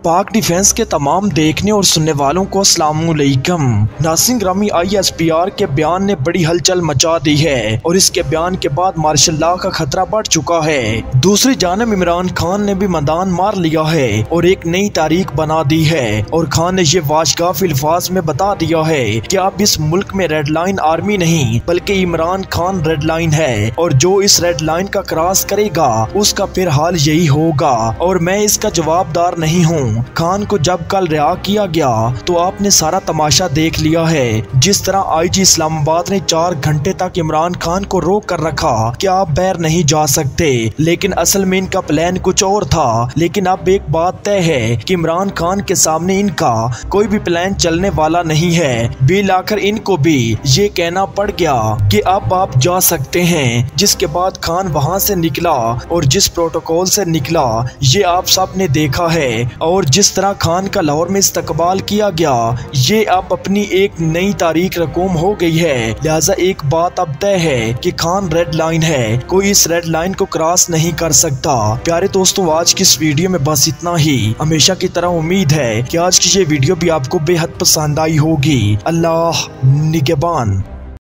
पाक डिफेंस के तमाम देखने और सुनने वालों को अस्सलामुअलैकुम। नासिर ग्रामी ISPR के बयान ने बड़ी हलचल मचा दी है और इसके बयान के बाद मार्शल लॉ का खतरा बढ़ चुका है। दूसरी जानब इमरान खान ने भी मैदान मार लिया है और एक नई तारीख बना दी है और खान ने ये वाशगाफ अल्फाज में बता दिया है कि अब इस मुल्क में रेड लाइन आर्मी नहीं बल्कि इमरान खान रेड लाइन है और जो इस रेड लाइन का क्रॉस करेगा उसका फिर हाल यही होगा और मैं इसका जवाबदार नहीं हूँ। खान को जब कल रिहा किया गया तो आपने सारा तमाशा देख लिया है। जिस तरह IG इस्लामाबाद ने 4 घंटे तक इमरान खान को रोक कर रखा कि आप बाहर नहीं जा सकते, लेकिन असल में इनका प्लान कुछ और था। लेकिन अब एक बात तय है कि इमरान खान के सामने इनका कोई भी प्लान चलने वाला नहीं है। बिल आखिर इनको भी ये कहना पड़ गया कि अब आप जा सकते हैं, जिसके बाद खान वहां से निकला और जिस प्रोटोकॉल से निकला ये आप सब ने देखा है और जिस तरह खान का लाहौर में इस्तकबाल किया गया ये अब अपनी एक नई तारीख रकूम हो गई है। लिहाजा एक बात अब तय है कि खान रेड लाइन है, कोई इस रेड लाइन को क्रॉस नहीं कर सकता। प्यारे दोस्तों, आज की इस वीडियो में बस इतना ही। हमेशा की तरह उम्मीद है कि आज की ये वीडियो भी आपको बेहद पसंद आई होगी। अल्लाह निगहबान।